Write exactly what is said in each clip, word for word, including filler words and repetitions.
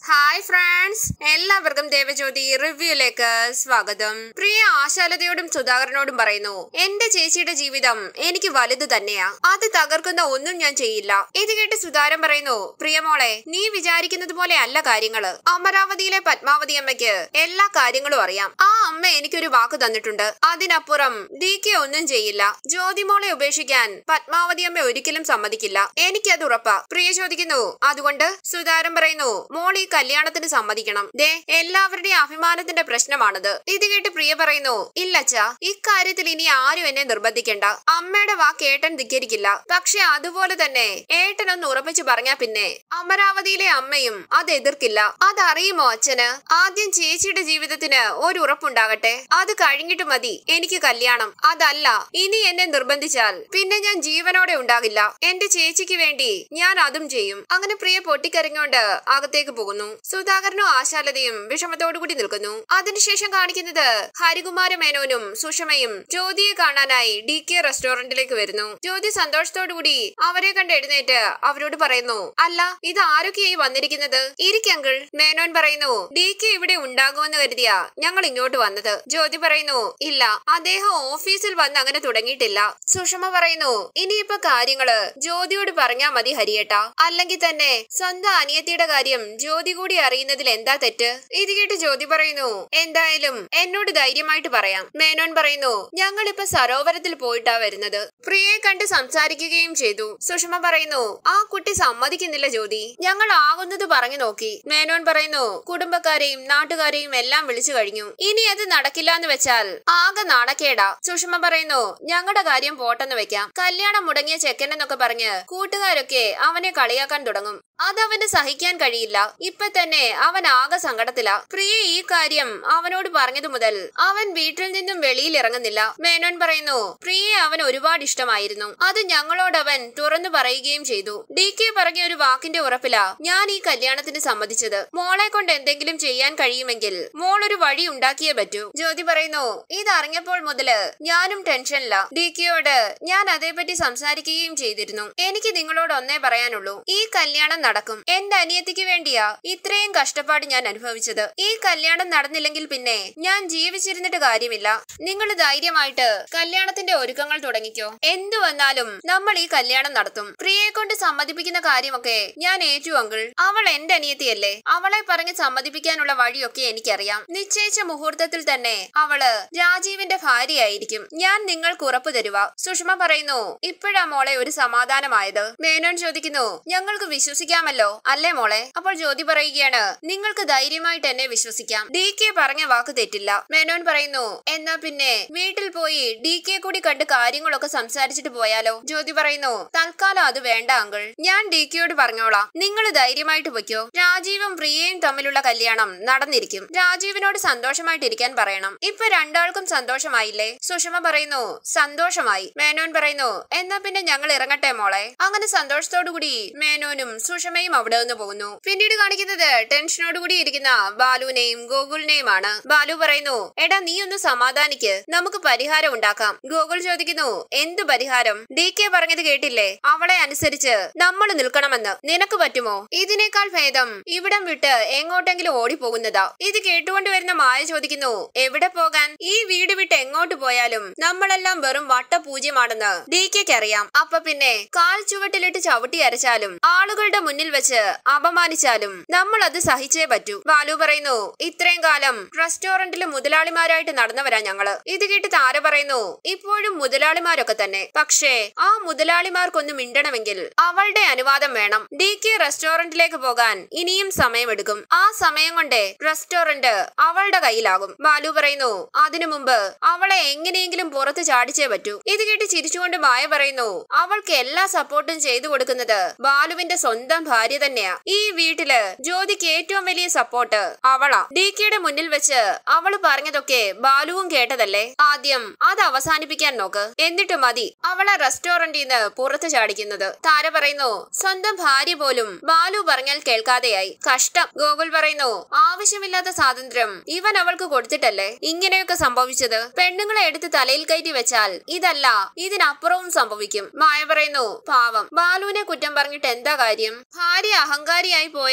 Hi friends, എല്ലാവർക്കും ദേവജ്യോതി റിവ്യൂയിലേക്ക് സ്വാഗതം. പ്രിയ ആശാലതയോടും സുധാകരനോടും പറയുന്നു, എന്റെ ചേച്ചിയുടെ ജീവിതം എനിക്ക് വലുത് തന്നെയാ, അത് തകർക്കുന്ന ഒന്നും ഞാൻ ചെയ്യില്ല. ഇത് കേട്ട് സുധാകരൻ പറയുന്നു, പ്രിയമോളെ, നീ വിചാരിക്കുന്നത് പോലെ അല്ല കാര്യങ്ങള്. അമരാവതിയിലെ പത്മാവതി അമ്മയ്ക്ക് എല്ലാ കാര്യങ്ങളും അറിയാം. ആ അമ്മ എനിക്കൊരു വാക്ക് തന്നിട്ടുണ്ട്, അതിനപ്പുറം ഡി കെ ഒന്നും ചെയ്യില്ല. ജ്യോതിമോളെ ഉപേക്ഷിക്കാൻ പത്മാവതി അമ്മ ഒരിക്കലും സമ്മതിക്കില്ല, എനിക്കത് ഉറപ്പാ. പ്രിയ ചോദിക്കുന്നു, അതുകൊണ്ട്? സുധാകരൻ പറയുന്നു, മോളി കല്യാണത്തിന് സമ്മതിക്കണം. ദേ, എല്ലാവരുടെയും അഭിമാനത്തിന്റെ പ്രശ്നമാണത്. ഇത് കേട്ട് പ്രിയ പറയുന്നു, ഇല്ലച്ചാ, ഇക്കാര്യത്തിൽ ഇനി ആരും എന്നെ നിർബന്ധിക്കണ്ട. അമ്മയുടെ വാക്ക് ഏട്ടൻ ധിക്കരിക്കില്ല. പക്ഷെ അതുപോലെ തന്നെ ഏട്ടനൊന്ന് ഉറപ്പിച്ചു പറഞ്ഞാ പിന്നെ അമരാവതിയിലെ അമ്മയും അത് എതിർക്കില്ല. അതറിയുമോ അച്ഛന്? ആദ്യം ചേച്ചിയുടെ ജീവിതത്തിന് ഒരു ഉറപ്പുണ്ടാകട്ടെ, അത് കഴിഞ്ഞിട്ട് മതി എനിക്ക് കല്യാണം. അതല്ല, ഇനി എന്നെ നിർബന്ധിച്ചാൽ പിന്നെ ഞാൻ ജീവനോടെ ഉണ്ടാകില്ല. എന്റെ ചേച്ചിക്ക് വേണ്ടി ഞാൻ അതും ചെയ്യും. അങ്ങനെ പ്രിയ പൊട്ടിക്കരഞ്ഞോണ്ട് അകത്തേക്ക് പോകുന്നു. സുധാകരനും ആശാലതയും വിഷമത്തോടുകൂടി നിൽക്കുന്നു. അതിനുശേഷം കാണിക്കുന്നത് ഹരികുമാര മേനോനും സുഷമയും ജ്യോതിയെ കാണാനായി ഡി കെ റെസ്റ്റോറന്റിലേക്ക് വരുന്നു. ജ്യോതി സന്തോഷത്തോടുകൂടി അവരെ കണ്ട് എഴുന്നേറ്റ് അവരോട് പറയുന്നു, അല്ല, ഇത് ആരൊക്കെയായി വന്നിരിക്കുന്നത്? ഇരിക്കങ്കിൾ. മേനോൻ പറയുന്നു, ഡി കെ ഇവിടെ ഉണ്ടാകുമെന്ന് കരുതിയാ ഞങ്ങൾ ഇങ്ങോട്ട് വന്നത്. ജ്യോതി പറയുന്നു, ഇല്ല, അദ്ദേഹം ഓഫീസിൽ വന്ന് അങ്ങനെ തുടങ്ങിയിട്ടില്ല. സുഷമ പറയുന്നു, ഇനിയിപ്പോ കാര്യങ്ങള് ജ്യോതിയോട് പറഞ്ഞാ മതി ഹരിയേട്ടാ, അല്ലെങ്കിൽ തന്നെ സ്വന്തം അനിയത്തിയുടെ കാര്യം ജ്യോതി കൂടി അറിയുന്നതിൽ എന്താ തെറ്റ്? ഇത് കേട്ട് ജ്യോതി പറയുന്നു, എന്തായാലും എന്നോട് ധൈര്യമായിട്ട് പറയാം. മേനോൻ പറയുന്നു, ഞങ്ങളിപ്പോ സരോവരത്തിൽ പോയിട്ടാ വരുന്നത്. പ്രിയയെ കണ്ട് സംസാരിക്കുകയും ചെയ്തു. സുഷമ പറയുന്നു, ആ കുട്ടി സമ്മതിക്കുന്നില്ല ജ്യോതി, ഞങ്ങൾ ആകുന്നത് പറഞ്ഞു നോക്കി. മേനോൻ പറയുന്നു, കുടുംബക്കാരെയും നാട്ടുകാരെയും എല്ലാം വിളിച്ചു കഴിഞ്ഞു, ഇനി അത് നടക്കില്ല എന്ന് വെച്ചാൽ ആകെ നാണക്കേടാ. സുഷമ പറയുന്നു, ഞങ്ങളുടെ കാര്യം പോട്ടെന്ന് വെക്കാം. കല്യാണം മുടങ്ങിയ ചെക്കൻ എന്നൊക്കെ പറഞ്ഞ് കൂട്ടുകാരൊക്കെ അവനെ കളിയാക്കാൻ തുടങ്ങും, അതവന് സഹിക്കാൻ കഴിയില്ല. ഇപ്പൊ തന്നെ അവൻ ആകെ സങ്കടത്തിലാ. പ്രിയ ഈ കാര്യം അവനോട് പറഞ്ഞതു മുതൽ അവൻ വീട്ടിൽ നിന്നും വെളിയിൽ ഇറങ്ങുന്നില്ല. മേനോൻ പറയുന്നു, പ്രിയെ അവൻ ഒരുപാട് ഇഷ്ടമായിരുന്നു, അത് ഞങ്ങളോട് അവൻ തുറന്നു പറയുകയും ചെയ്തു. ഡി കെ പറഞ്ഞ ഒരു വാക്കിന്റെ ഉറപ്പിലാ ഞാൻ ഈ കല്യാണത്തിന് സമ്മതിച്ചത്. മോളെ കൊണ്ട് എന്തെങ്കിലും ചെയ്യാൻ കഴിയുമെങ്കിൽ മോൾ ഒരു വഴി ഉണ്ടാക്കിയേ പറ്റൂ. ജ്യോതി പറയുന്നു, ഇതറിഞ്ഞപ്പോൾ മുതല് ഞാനും ടെൻഷനില്ല. ഡി കെയോട് ഞാൻ അതേപറ്റി സംസാരിക്കുകയും ചെയ്തിരുന്നു. എനിക്ക് നിങ്ങളോട് ഒന്നേ പറയാനുള്ളൂ, ഈ കല്യാണം നടക്കും. എന്റെ അനിയത്തിക്ക് വേണ്ടിയാ ഇത്രയും കഷ്ടപ്പാട് ഞാൻ അനുഭവിച്ചത്. ഈ കല്യാണം നടന്നില്ലെങ്കിൽ പിന്നെ ഞാൻ ജീവിച്ചിരുന്നിട്ട് കാര്യമില്ല. നിങ്ങൾ ധൈര്യമായിട്ട് കല്യാണത്തിന്റെ ഒരുക്കങ്ങൾ തുടങ്ങിക്കോ. എന്തു വന്നാലും നമ്മൾ ഈ കല്യാണം നടത്തും. പ്രിയയെ കൊണ്ട് സമ്മതിപ്പിക്കുന്ന കാര്യമൊക്കെ ഞാൻ ഏറ്റു അങ്കിൾ. അവൾ എന്റെ അനിയത്തിയല്ലേ, അവളെ പറഞ്ഞ് സമ്മതിപ്പിക്കാനുള്ള വഴിയൊക്കെ എനിക്കറിയാം. നിശ്ചയിച്ച മുഹൂർത്തത്തിൽ തന്നെ അവള് രാജീവിന്റെ ഭാര്യയായിരിക്കും. ഞാൻ നിങ്ങൾക്ക് ഉറപ്പ് തരുക. സുഷമ പറയുന്നു, ഇപ്പോഴാ മോളെ ഒരു സമാധാനമായത്. മേനോൻ ചോദിക്കുന്നു, ഞങ്ങൾക്ക് വിശ്വസിക്കാമല്ലോ അല്ലേ മോളെ? അപ്പോൾ ജ്യോതി പറയുകയാണ്, നിങ്ങൾക്ക് ധൈര്യമായിട്ട് എന്നെ വിശ്വസിക്കാം. ഡി കെ പറഞ്ഞ വാക്ക് തെറ്റില്ല. മേനോൻ പറയുന്നു, എന്നാ പിന്നെ വീട്ടിൽ പോയി ഡി കെ കൂടി കണ്ട് കാര്യങ്ങളൊക്കെ സംസാരിച്ചിട്ട് പോയാലോ? ജ്യോതി പറയുന്നു, തൽക്കാലം അത് വേണ്ട അങ്കിൾ, ഞാൻ ഡി കെയോട് പറഞ്ഞോളാം. നിങ്ങൾ ധൈര്യമായിട്ട് പൊയ്ക്കോ. രാജീവും പ്രിയയും തമ്മിലുള്ള കല്യാണം നടന്നിരിക്കും. രാജീവിനോട് സന്തോഷമായിട്ടിരിക്കാൻ പറയണം. ഇപ്പൊ രണ്ടാൾക്കും സന്തോഷമായില്ലേ? സുഷമ പറയുന്നു, സന്തോഷമായി. മേനോൻ പറയുന്നു, എന്നാ പിന്നെ ഞങ്ങൾ ഇറങ്ങട്ടെ മോളെ. അങ്ങനെ സന്തോഷത്തോടുകൂടി മേനോനും സുഷമയും അവിടെ നിന്ന് പോകുന്നു. പിന്നീട് കാണിക്കുന്നത് ടെൻഷനോടുകൂടി ഇരിക്കുന്ന ബാലുവിനെയും ഗോകുലിനെയുമാണ്. ബാലു പറയുന്നു, എടാ നീ ഒന്ന് സമാധാനിക്ക്, നമുക്ക് പരിഹാരം ഉണ്ടാക്കാം. ഗോകുൽ ചോദിക്കുന്നു, എന്തു പരിഹാരം? ഡി കെ പറഞ്ഞത് കേട്ടില്ലേ, അവളെ അനുസരിച്ച് നമ്മൾ നിൽക്കണമെന്ന്. നിനക്ക് പറ്റുമോ? ഇതിനേക്കാൾ ഭേദം ഇവിടം വിട്ട് എങ്ങോട്ടെങ്കിലും ഓടിപ്പോകുന്നതാ. ഇത് കേട്ടുകൊണ്ട് വരുന്ന മായ ചോദിക്കുന്നു, എവിടെ പോകാൻ? ഈ വീട് വിട്ട് എങ്ങോട്ട് പോയാലും നമ്മളെല്ലാം വെറും വട്ടപൂജ്യമാണെന്ന് ഡി കെക്ക് അറിയാം. അപ്പൊ പിന്നെ കാൽ ചുവട്ടിലിട്ട് ചവിട്ടി അരച്ചാലും ആളുകളുടെ മുന്നിൽ വെച്ച് അപമാനിച്ചാലും നമ്മൾ അത് സഹിച്ചേ പറ്റൂ. ബാലു പറയുന്നു, ഇത്രയും കാലം റെസ്റ്റോറന്റിൽ മുതലാളിമാരായിട്ട് നടന്നവരാ ഞങ്ങള്. ഇത് കേട്ട് താര പറയുന്നു, ഇപ്പോഴും മുതലാളിമാരൊക്കെ തന്നെ, പക്ഷേ ആ മുതലാളിമാർക്കൊന്നും മിണ്ടണമെങ്കിൽ അവളുടെ അനുവാദം വേണം. ഡി കെ റെസ്റ്റോറന്റിലേക്ക് പോകാൻ ഇനിയും സമയമെടുക്കും. ആ സമയം കൊണ്ട് റെസ്റ്റോറന്റ് അവളുടെ കയ്യിലാകും. ബാലു പറയുന്നു, അതിനു മുമ്പ് അവളെ എങ്ങനെയെങ്കിലും പുറത്ത് ചാടിച്ചേ പറ്റൂ. ഇത് കേട്ട് ചിരിച്ചുകൊണ്ട് മായ പറയുന്നു, അവൾക്ക് എല്ലാ സപ്പോർട്ടും ചെയ്തു കൊടുക്കുന്നത് ബാലുവിന്റെ സ്വന്തം ഭാര്യ തന്നെയാ. ഈ വീട്ടില് ജ്യോതിക്ക് ഏറ്റവും വലിയ സപ്പോർട്ട് അവളാ. ഡി കെയുടെ മുന്നിൽ വെച്ച് അവള് പറഞ്ഞതൊക്കെ ബാലുവും കേട്ടതല്ലേ. ആദ്യം അത് അവസാനിപ്പിക്കാൻ നോക്ക്, എന്നിട്ട് മതി അവളെ റെസ്റ്റോറന്റിൽ നിന്ന് പുറത്ത് ചാടിക്കുന്നത്. താര പറയുന്നു, സ്വന്തം ഭാര്യ പോലും ബാലു പറഞ്ഞാൽ കേൾക്കാതെയായി. കഷ്ടം. ഗോകുൽ പറയുന്നു, ആവശ്യമില്ലാത്ത സ്വാതന്ത്ര്യം ഇവൻ അവൾക്ക് കൊടുത്തിട്ടല്ലേ ഇങ്ങനെയൊക്കെ സംഭവിച്ചത്. പെണ്ണുങ്ങളെ എടുത്ത് തലയിൽ കയറ്റി വെച്ചാൽ ഇതല്ല ഇതിനപ്പുറവും സംഭവിക്കും. മായ പറയുന്നു, പാവം ബാലുവിനെ കുറ്റം പറഞ്ഞിട്ട് എന്താ കാര്യം? ഭാര്യ അഹങ്കാരിയായി പോയതിന്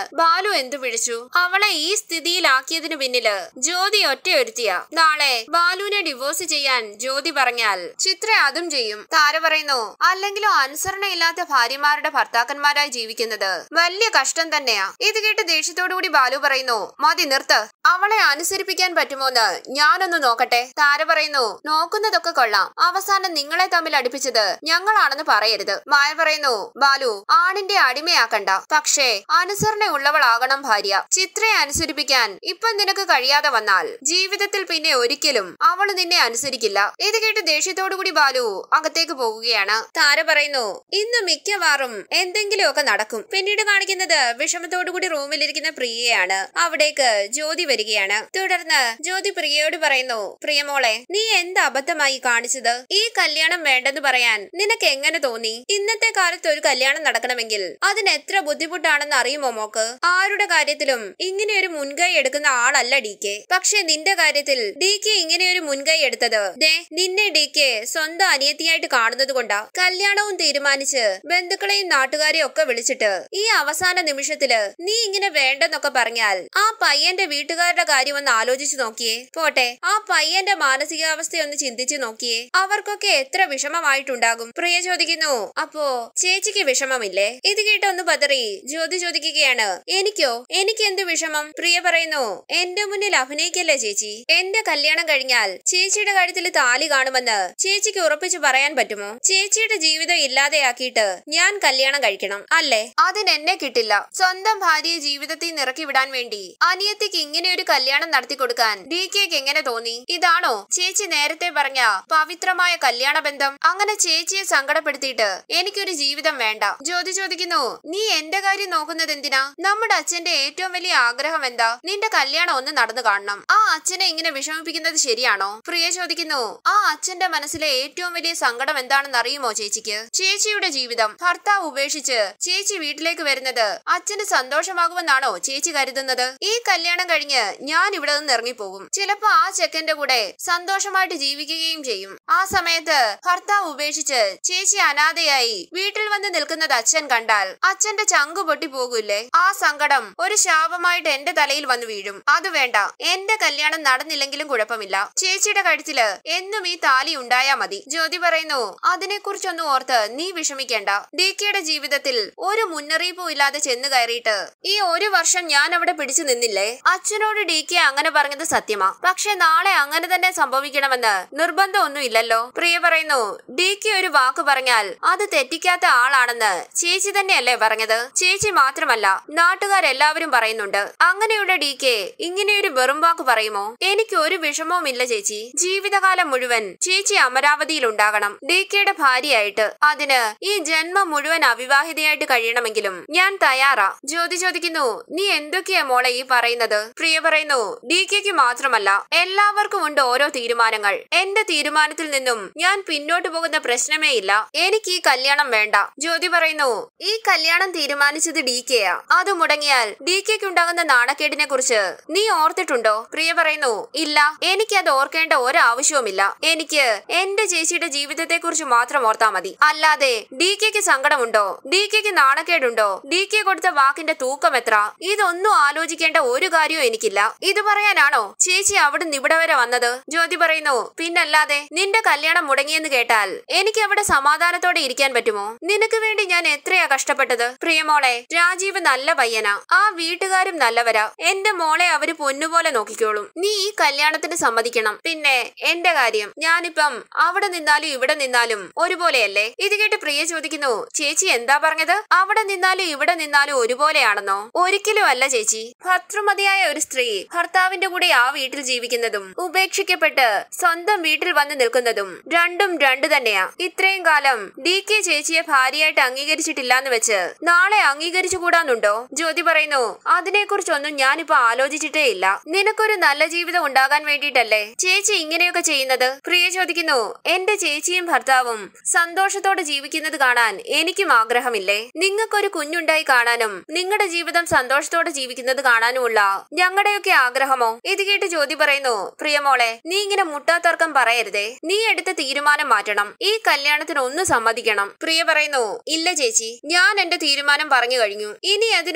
ബാലു എന്തു പിടിച്ചു? അവളെ ഈ സ്ഥിതിയിലാക്കിയതിനു പിന്നില് ജ്യോതി ഒറ്റയൊരുത്തിയ. നാളെ ബാലുവിനെ ഡിവോഴ്സ് ചെയ്യാൻ ജ്യോതി പറഞ്ഞാൽ ചിത്ര അതും ചെയ്യും. താര പറയുന്നു, അല്ലെങ്കിലും അനുസരണയില്ലാത്ത ഭാര്യമാരുടെ ഭർത്താക്കന്മാരായി ജീവിക്കുന്നത് വലിയ കഷ്ടം തന്നെയാ. ഇത് കേട്ട് ദേഷ്യത്തോടുകൂടി ബാലു പറയുന്നു, മതി നിർത്ത്. അവളെ അനുസരിപ്പിക്കാൻ പറ്റുമോന്ന് ഞാനൊന്ന് നോക്കട്ടെ. താര പറയുന്നു, നോക്കുന്നതൊക്കെ കൊള്ളാം, അവസാനം നിങ്ങളെ തമ്മിൽ അടുപ്പിച്ചത് ഞങ്ങളാണെന്ന് പറയരുത്. മായ പറയുന്നു, ബാലു ആണിന്റെ അടിമയാക്കണ്ട, പക്ഷേ അനുസരണയുള്ളവളാകണം ഭാര്യ. ചിത്രയെ അനുസരിപ്പിക്കാൻ ഇപ്പൊ നിനക്ക് കഴിയാതെ വന്നാൽ ജീവിതത്തിൽ പിന്നെ ഒരിക്കലും അവള് നിന്നെ അനുസരിക്കില്ല. ഇത് കേട്ട് ദേഷ്യത്തോടുകൂടി ബാലു അകത്തേക്ക് പോകുകയാണ്. താര പറയുന്നു, ഇന്ന് മിക്കവാറും എന്തെങ്കിലുമൊക്കെ നടക്കും. പിന്നീട് കാണിക്കുന്നത് വിഷമത്തോടുകൂടി റൂമിലിരിക്കുന്ന പ്രിയയാണ്. അവിടേക്ക് ജ്യോതി വരികയാണ്. തുടർന്ന് ജ്യോതി പ്രിയയോട് പറയുന്നു, പ്രിയമോളെ, നീ എന്ത് അബദ്ധമായി കാണിച്ചത്? ഈ കല്യാണം വേണ്ടെന്ന് പറയാൻ നിനക്ക് എങ്ങനെ തോന്നി? ഇന്നത്തെ കാലത്ത് ഒരു കല്യാണം നടക്കണമെങ്കിൽ അതിന് എത്ര ബുദ്ധിമുട്ടാണെന്ന് അറിയുമോ മോക്ക്? ആരുടെ കാര്യത്തിലും ഇങ്ങനെയൊരു മുൻകൈ എടുക്കുന്ന ആളല്ല ഡി കെ. പക്ഷെ നിന്റെ കാര്യത്തിൽ ഡി കെ ഇങ്ങനെയൊരു മുൻകൈ എടുത്തത് ദേ നിന്നെ ഡി കെ സ്വന്തം അനിയത്തിയായിട്ട് കാണുന്നത് കൊണ്ടാ. കല്യാണവും തീരുമാനിച്ച് ബന്ധുക്കളെയും നാട്ടുകാരെയും ഒക്കെ വിളിച്ചിട്ട് ഈ അവസാന നിമിഷത്തില് നീ ഇങ്ങനെ വേണ്ടെന്നൊക്കെ പറഞ്ഞാൽ ആ പയ്യന്റെ വീട്ടുകാരുടെ കാര്യം ഒന്ന് ആലോചിച്ചു നോക്കിയേ. പോട്ടെ, ആ പയ്യന്റെ മാനസികാവസ്ഥയൊന്ന് ചിന്തിച്ചു നോക്കിയേ. അവർക്കൊക്കെ എത്ര വിഷമമായിട്ടുണ്ടാകും. പ്രിയ ചോദിക്കുന്നു, അപ്പോ ചേച്ചിക്ക് വിഷമമില്ലേ? ഇത് കേട്ടൊന്ന് പതറി ജ്യോതി ചോദിക്കുകയാണ്, എനിക്കോ? എനിക്ക് എന്ത് വിഷമം? പ്രിയ പറയുന്നു, എന്റെ മുന്നിൽ അഭിനയിക്കല്ലേ ചേച്ചി. എന്റെ കല്യാണം കഴിഞ്ഞാൽ ചേച്ചിയുടെ കാര്യത്തിൽ താലി കാണുമെന്ന് ചേച്ചിക്ക് ഉറപ്പിച്ചു പറയാൻ പറ്റുമോ? ചേച്ചിയുടെ ജീവിതം ഇല്ലാതെയാക്കിയിട്ട് ഞാൻ കല്യാണം കഴിക്കണം അല്ലേ? അതിനെന്നെ കിട്ടില്ല. സ്വന്തം ഭാര്യയെ ജീവിതത്തിൽ നിറക്കി വിടാൻ വേണ്ടി അനിയത്തിക്ക് ഇങ്ങനെ ഒരു കല്യാണം നടത്തി കൊടുക്കാൻ ഡി കെക്ക് എങ്ങനെ തോന്നി? ഇതാണോ ചേച്ചി നേരത്തെ പറഞ്ഞ പവിത്രമായ കല്യാണ ബന്ധം? അങ്ങനെ ചേച്ചിയെ സങ്കടപ്പെടുത്തിയിട്ട് എനിക്കൊരു ജീവിതം വേണ്ട. ജ്യോതി ചോദിക്കുന്നു, നീ എന്റെ കാര്യം നോക്കുന്നത് എന്തിനാ? നമ്മുടെ അച്ഛന്റെ ഏറ്റവും വലിയ ആഗ്രഹം എന്താ? നിന്റെ കല്യാണം ഒന്ന് നടന്നു കാണണം. ആ അച്ഛനെ ഇങ്ങനെ വിഷമിപ്പിക്കുന്നത് ശരിയാണോ? പ്രിയ ചോദിക്കുന്നു, ആ അച്ഛന്റെ മനസ്സിലെ ഏറ്റവും വലിയ സങ്കടം എന്താണെന്ന് അറിയുമോ ചേച്ചിക്ക്? ചേച്ചിയുടെ ജീവിതം ഭർത്താവ് ഉപേക്ഷിച്ച് ചേച്ചി വീട്ടിലേക്ക് വരുന്നത് അച്ഛന് സന്തോഷമാകുമെന്നാണോ ചേച്ചി കരുതുന്നത്? ഈ കല്യാണം കഴിഞ്ഞ് ഞാൻ ഇവിടെ നിന്ന് ഇറങ്ങിപ്പോകും. ചിലപ്പോ ആ ചെക്കന്റെ കൂടെ സന്തോഷമായിട്ട് ജീവിക്കുകയും ചെയ്യും. ആ സമയത്ത് ഭർത്താവ് ഉപേക്ഷിച്ച് ചേച്ചി അനാഥയായി വീട്ടിൽ വന്ന് നിൽക്കുന്നത് അച്ഛൻ കണ്ടാൽ അച്ഛന്റെ ചങ്കു പൊട്ടി പോകൂല്ലേ? ആ സങ്കടം ഒരു ശാപമായിട്ട് എന്റെ തലയിൽ വന്നു വീഴും. അത് വേണ്ട. എന്റെ കല്യാണം നടന്നില്ലെങ്കിലും കുഴപ്പമില്ല. ചേച്ചിയുടെ കഴുത്തില് എന്നും ഈ താലി ഉണ്ടായാ മതി. ജ്യോതി പറയുന്നു, അതിനെക്കുറിച്ചൊന്നും ഓർത്ത് നീ വിഷമിക്കേണ്ട. ഡി കെയുടെ ജീവിതത്തിൽ ഒരു മുന്നറിയിപ്പും ഇല്ലാതെ ചെന്ന് കയറിയിട്ട് ഈ ഒരു വർഷം ഞാൻ അവിടെ പിടിച്ചു നിന്നില്ലേ? അച്ഛനോട് ഡി കെ അങ്ങനെ പറഞ്ഞത് സത്യമാ. പക്ഷെ നാളെ അങ്ങനെ തന്നെ സംഭവിക്കണമെന്ന് നിർബന്ധമൊന്നും ഇല്ലല്ലോ. പ്രിയ പറയുന്നു, ഡി കെ ഒരു വാക്ക് പറഞ്ഞാൽ അത് തെറ്റിക്കാത്ത ആളാണെന്ന് ചേച്ചി തന്നെയല്ലേ പറഞ്ഞത്? ചേച്ചി മാത്രമല്ല, നാട്ടുകാരെല്ലാവരും പറയുന്നുണ്ട്. അങ്ങനെയുള്ള ഡി കെ ഇങ്ങനെയൊരു വെറും വാക്ക് പറയുമോ? എനിക്ക് ഒരു വിഷമവും ഇല്ല ചേച്ചി. ജീവിതകാലം മുഴുവൻ ചേച്ചി അമരാവതിയിൽ ഉണ്ടാകണം ഡി കെയുടെ ഭാര്യയായിട്ട്. അതിന് ഈ ജന്മം മുഴുവൻ അവിവാഹിതയായിട്ട് കഴിയണമെങ്കിലും ഞാൻ തയ്യാറാ. ജ്യോതി ചോദിക്കുന്നു, നീ എന്തൊക്കെയാ മോളെ ഈ പറയുന്നത്? പ്രിയ പറയുന്നു, ഡി കെക്ക് മാത്രമല്ല എല്ലാവർക്കും ഉണ്ട് ഓരോ തീരുമാനങ്ങൾ. എന്റെ തീരുമാനത്തിൽ നിന്നും ഞാൻ പിന്നോട്ട് പോകുന്ന പ്രശ്നമേ ഇല്ല. എനിക്ക് ഈ കല്യാണം വേണ്ട. ജ്യോതി പറയുന്നു, ഈ കല്യാണം തീരുമാനിച്ചത് ഡി കെയാ. അത് മുടങ്ങിയാൽ ഡി കെക്ക് ഉണ്ടാകുന്ന നാണക്കേടിനെ കുറിച്ച് നീ ഓർത്തിട്ടുണ്ടോ? പ്രിയ പറയുന്നു, ഇല്ല, എനിക്ക് അത് ഓർക്കേണ്ട ഒരാവശ്യവുമില്ല. എനിക്ക് എന്റെ ചേച്ചിയുടെ ജീവിതത്തെ കുറിച്ച് മാത്രം ഓർത്താ മതി. അല്ലാതെ ഡി കെക്ക് സങ്കടമുണ്ടോ? ഡി കെക്ക് നാണക്കേടുണ്ടോ? ഡി കെ കൊടുത്ത വാക്കിന്റെ തൂക്കം എത്ര? ഇതൊന്നും ആലോചിക്കേണ്ട ഒരു കാര്യവും എനിക്കില്ല. ഇത് പറയാനാണോ ചേച്ചി അവിടുന്ന് ഇവിടെ വരെ വന്നത്? ജ്യോതി പറയുന്നു, പിന്നല്ലാതെ. നിന്റെ കല്യാണം മുടങ്ങിയെന്ന് കേട്ടാൽ എനിക്ക് അവിടെ സമാധാനത്തോടെ ഇരിക്കാൻ പറ്റുമോ? നിനക്ക് വേണ്ടി ഞാൻ എത്രയാ കഷ്ടപ്പെട്ടത്? പ്രിയമോളെ, രാജീവ് നല്ല പയ്യനാ. ആ വീട്ടുകാരും നല്ലവരാ. എന്റെ മോളെ അവര് പൊന്നുപോലെ നോക്കിക്കോളും. നീ ഈ കല്യാണത്തിന് സമ്മതിക്കണം. പിന്നെ എന്റെ കാര്യം, ഞാനിപ്പം അവിടെ നിന്നാലും ഇവിടെ നിന്നാലും ഒരുപോലെയല്ലേ? ഇത് കേട്ട് പ്രിയ ചോദിക്കുന്നു, ചേച്ചി എന്താ പറഞ്ഞത്? അവിടെ നിന്നാലും ഇവിടെ നിന്നാലും ഒരുപോലെയാണെന്നോ? ഒരിക്കലും അല്ല ചേച്ചി. ഭർത്തൃമതിയായ ഒരു സ്ത്രീ ഭർത്താവിന്റെ കൂടെ ആ വീട്ടിൽ ജീവിക്കുന്നതും ഉപേക്ഷിക്കപ്പെട്ട് സ്വന്തം വീട്ടിൽ വന്ന് നിൽക്കുന്നതും രണ്ടും രണ്ടു തന്നെയാ. ഇത്രയും കാലം ഡി കെ ചേച്ചിയെ ഭാര്യയായിട്ട് അംഗീകരിച്ചിട്ടില്ലാന്ന് വെച്ച് നാളെ അംഗീകരിച്ചുകൂടാന്നുണ്ടോ? ജ്യോതി പറയുന്നു, അതിനെക്കുറിച്ചൊന്നും ഞാനിപ്പോ ആലോചിച്ചിട്ടേ ഇല്ല. നിനക്കൊരു നല്ല ജീവിതം ഉണ്ടാകാൻ വേണ്ടിയിട്ടല്ലേ ചേച്ചി ഇങ്ങനെയൊക്കെ ചെയ്യുന്നത്? പ്രിയ ചോദിക്കുന്നു, എന്റെ ചേച്ചിയും ഭർത്താവും സന്തോഷത്തോടെ ജീവിക്കുന്നത് കാണാൻ എനിക്കും ആഗ്രഹമില്ലേ? നിങ്ങൾക്കൊരു കുഞ്ഞുണ്ടായി കാണാനും നിങ്ങളുടെ ജീവിതം സന്തോഷത്തോടെ ജീവിക്കുന്നത് കാണാനുമുള്ള ഞങ്ങളുടെയൊക്കെ ആഗ്രഹമോ? ഇത് കേട്ട് ജ്യോതി പറയുന്നു, പ്രിയമോളെ, നീ ഇങ്ങനെ മുട്ടാത്തർക്കം പറയരുതേ. നീ എടുത്ത തീരുമാനം മാറ്റണം. ഈ കല്യാണത്തിന് ഒന്ന് സമ്മതിക്കണം. പ്രിയ പറയുന്നു, ഇല്ല ചേച്ചി, ഞാൻ എന്റെ തീരുമാനം പറഞ്ഞു കഴിഞ്ഞു. ഇനി അതിന്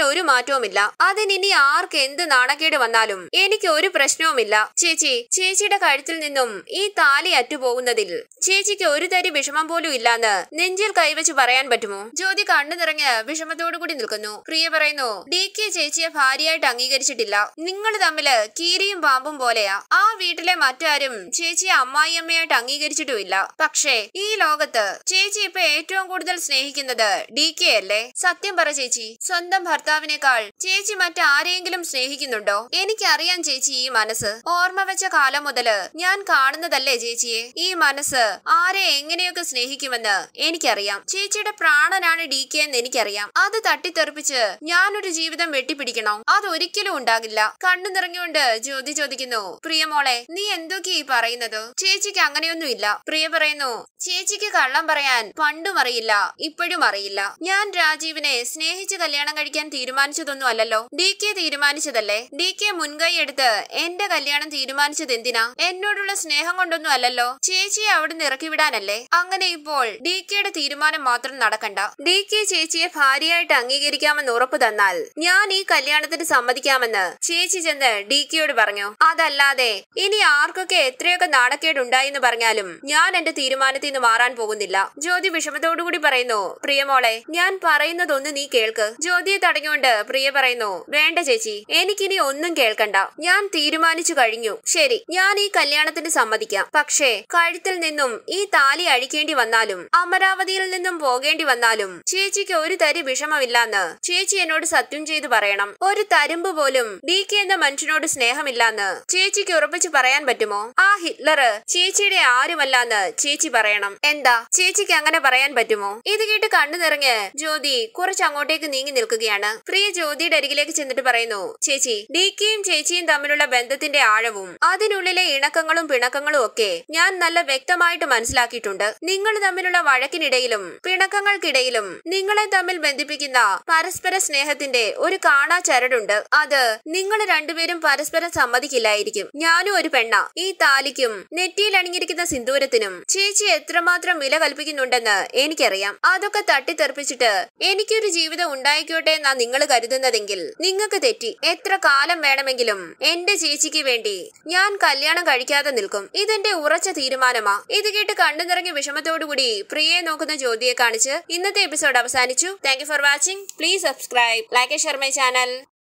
ഒരു മാറ്റവുമില്ല. അതിനി ആർക്ക് എന്ത് നാണക്കേട് വന്നാലും എനിക്ക് ഒരു പ്രശ്നവുമില്ല. ചേച്ചി, ചേച്ചിയുടെ കഴുത്തിൽ നിന്നും ഈ താലി അറ്റുപോകുന്നതിൽ ചേച്ചിക്ക് ഒരു തരി വിഷമം പോലും ഇല്ലാന്ന് നെഞ്ചിൽ കൈവച്ച് പറയാൻ പറ്റുമോ? ജ്യോതി കണ്ണു നിറഞ്ഞ് വിഷമത്തോടു കൂടി നിൽക്കുന്നു. പ്രിയ പറയുന്നു, ഡി കെ ചേച്ചിയെ ഭാര്യയായിട്ട് അംഗീകരിച്ചിട്ടില്ല. നിങ്ങൾ തമ്മില് കീരിയും പാമ്പും പോലെയാ. ആ വീട്ടിലെ മറ്റാരും ചേച്ചിയെ അമ്മായിയമ്മയായിട്ട് അംഗീകരിച്ചിട്ടുമില്ല. പക്ഷേ ഈ ലോകത്ത് ചേച്ചി ഇപ്പൊ ഏറ്റവും കൂടുതൽ സ്നേഹിക്കുന്നത് ഡി കെ അല്ലേ? സത്യം പറ ചേച്ചി, സ്വന്തം ഭർത്താവിനേക്കാൾ ചേച്ചി മറ്റാരെയെങ്കിലും സ്നേഹിക്കുന്നുണ്ടോ? എനിക്കറിയാം ചേച്ചി ഈ മനസ്സ്. ഓർമ്മ വെച്ച കാലം മുതല് ഞാൻ കാണുന്നതല്ലേ ചേച്ചിയെ. ഈ മനസ്സ് ആരെ എങ്ങനെയൊക്കെ സ്നേഹിക്കുമെന്ന് എനിക്കറിയാം. ചേച്ചിയുടെ പ്രാണനാണ് ഡി കെ എന്ന് എനിക്കറിയാം. അത് തട്ടിത്തെറിപ്പിച്ച് ഞാനൊരു ജീവിതം വെട്ടിപ്പിടിക്കണോ? അതൊരിക്കലും ഉണ്ടാകില്ല. കണ്ണു നിറഞ്ഞുകൊണ്ട് ജ്യോതി ചോദിക്കുന്നു, പ്രിയമോളെ, നീ എന്തൊക്കെയാ ഈ പറയുന്നത്? ചേച്ചിക്ക് അങ്ങനെയൊന്നും ഇല്ല. പ്രിയ പറയുന്നു, ചേച്ചിക്ക് കള്ളം പറയാൻ പണ്ടും അറിയില്ല, ഇപ്പോഴും അറിയില്ല. ഞാൻ രാജീവിനെ സ്നേഹിച്ച് കല്യാണം കഴിക്കാൻ തീരുമാനിച്ചതൊന്നും അല്ലല്ലോ. ഡി കെ തീരുമാനിച്ചതല്ലേ. ഡി കെ മുൻകൈ എടുത്ത് എന്റെ കല്യാണം തീരുമാനിച്ചത് എന്തിനാ? എന്നോടുള്ള സ്നേഹം കൊണ്ടൊന്നും അല്ലല്ലോ. ചേച്ചിയെ അവിടുന്ന് ഇറക്കി വിടാനല്ലേ. അങ്ങനെ ഇപ്പോൾ ഡി കെയുടെ തീരുമാനം മാത്രം നടക്കണ്ട. ഡി കെ ചേച്ചിയെ ഭാര്യയായിട്ട് അംഗീകരിക്കാമെന്ന് ഉറപ്പ് തന്നാൽ ഞാൻ ഈ കല്യാണത്തിന് സമ്മതിക്കാമെന്ന് ചേച്ചി ചെന്ന് ഡി കെയോട് പറഞ്ഞു. അതല്ലാതെ ഇനി ആർക്കൊക്കെ എത്രയൊക്കെ നാണക്കേടുണ്ടായെന്ന് പറഞ്ഞാലും ഞാൻ എന്റെ തീരുമാനത്തിൽ നിന്ന് മാറാൻ പോകുന്നില്ല. ജ്യോതി വിഷമത്തോടുകൂടി പറയുന്നു, പ്രിയമോളെ, ഞാൻ പറയുന്നതൊന്ന് നീ കേൾക്ക്. ജ്യോതിയെ തടഞ്ഞുകൊണ്ട് പ്രിയ പറയുന്നു, വേണ്ട ചേച്ചി, എനിക്കിനി ഒന്നും കേൾക്കണ്ട. ഞാൻ തീരുമാനിച്ചു കഴിഞ്ഞു. ശരി, ഞാൻ ഈ കല്യാണത്തിന് സമ്മതിക്കാം. പക്ഷേ കഴുത്തിൽ നിന്നും ഈ താലി അഴിക്കേണ്ടി വന്നാലും അമരാവതിയിൽ നിന്നും പോകേണ്ടി വന്നാലും ചേച്ചിക്ക് ഒരു തരി വിഷമമില്ലാന്ന് ചേച്ചി എന്നോട് സത്യം ചെയ്തു പറയണം. ഒരു തരുമ്പ് പോലും ഡി കെ എന്ന മനുഷ്യനോട് സ്നേഹമില്ലാന്ന് ചേച്ചിക്ക് ഉറപ്പിച്ചു പറയാൻ പറ്റുമോ? ആ ഹിറ്റ്ലർ ചേച്ചിയുടെ ആരുമല്ലാന്ന് ചേച്ചി പറയണം. എന്താ ചേച്ചിക്ക് അങ്ങനെ പറയാൻ പറ്റുമോ? ഇത് കേട്ട് കണ്ണു നിറഞ്ഞ് ജ്യോതി കുറച്ച് അങ്ങോട്ടേക്ക് നീങ്ങി നിൽക്കുകയാണ്. പ്രിയ ജ്യോതിയുടെ അരികിലേക്ക് ചെന്നിട്ട് പറയുന്നു, ചേച്ചി, ഡി കെയും ചേച്ചിയും തമ്മിലുള്ള ബന്ധത്തിന്റെ ആഴവും അതിനുള്ളിലെ ഇണക്കങ്ങളും പിണക്കങ്ങളും ഒക്കെ ഞാൻ നല്ല വ്യക്തമായിട്ട് മനസ്സിലാക്കിയിട്ടുണ്ട്. നിങ്ങൾ തമ്മിലുള്ള വഴക്കിനിടയിലും പിണക്കങ്ങൾക്കിടയിലും നിങ്ങളെ തമ്മിൽ ബന്ധിപ്പിക്കുന്ന പരസ്പര സ്നേഹത്തിന്റെ ഒരു കാണാ ചരടുണ്ട്. അത് നിങ്ങൾ രണ്ടുപേരും പരസ്പരം സമ്മതിക്കില്ലായിരിക്കും. ഞാനും ഒരു പെണ്ണ. ഈ താലിക്കും നെറ്റിയിൽ അണിഞ്ഞിരിക്കുന്ന സിന്ദൂരത്തിനും ചേച്ചി എത്രമാത്രം വില കൽപ്പിക്കുന്നുണ്ടെന്ന് എനിക്കറിയാം. അതൊക്കെ തട്ടിത്തെറിപ്പിച്ചിട്ട് എനിക്കൊരു ജീവിതം ഉണ്ടായിക്കോട്ടെ എന്നാ നിങ്ങൾ കരുതുന്നതെങ്കിൽ നിങ്ങൾക്ക് തെറ്റി. എത്ര കാലം വേണമെങ്കിലും എന്റെ ചേച്ചിക്ക് വേണ്ടി ഞാൻ കല്യാണം കഴിക്കാതെ നിൽക്കും. ഇതെന്റെ ഉറച്ച തീരുമാനമാ. ഇത് കേട്ട് കണ്ണു നിറഞ്ഞ വിഷമത്തോടുകൂടി പ്രിയയെ നോക്കുന്ന ജ്യോതിയെ കാണിച്ച് ഇന്നത്തെ എപ്പിസോഡ് അവസാനിച്ചു. Thank you for watching. Please subscribe, like, share my channel.